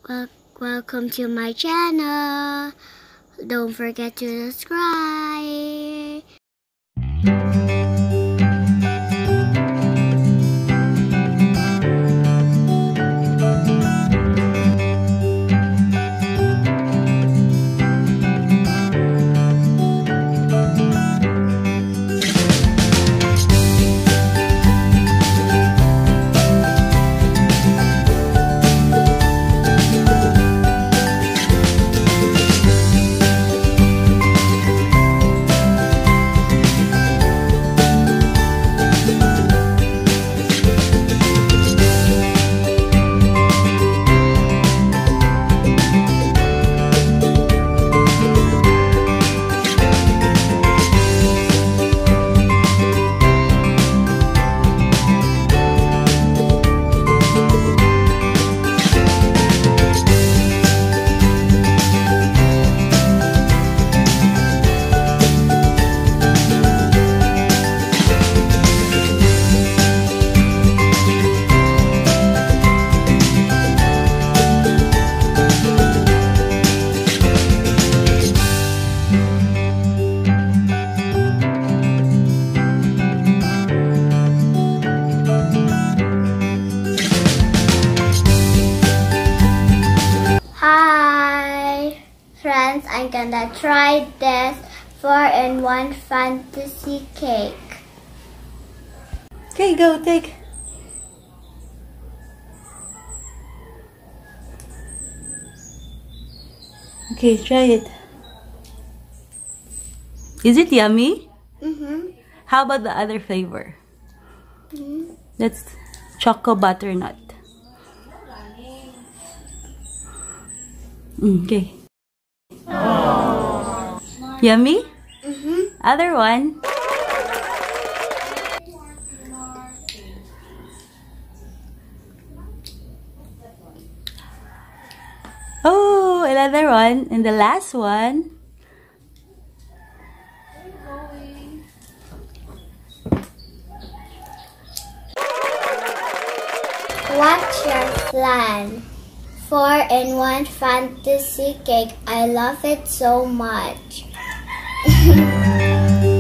Welcome to my channel. Don't forget to subscribe. Hi friends, I'm gonna try this 4-in-1 fantasy cake. Okay, go take. Okay, try it. Is it yummy? How about the other flavor? That's choco butternut. Okay. Yummy? Other one. Oh, another one. And the last one. What's your flan? 4-in-1 fantasy cake. I love it so much.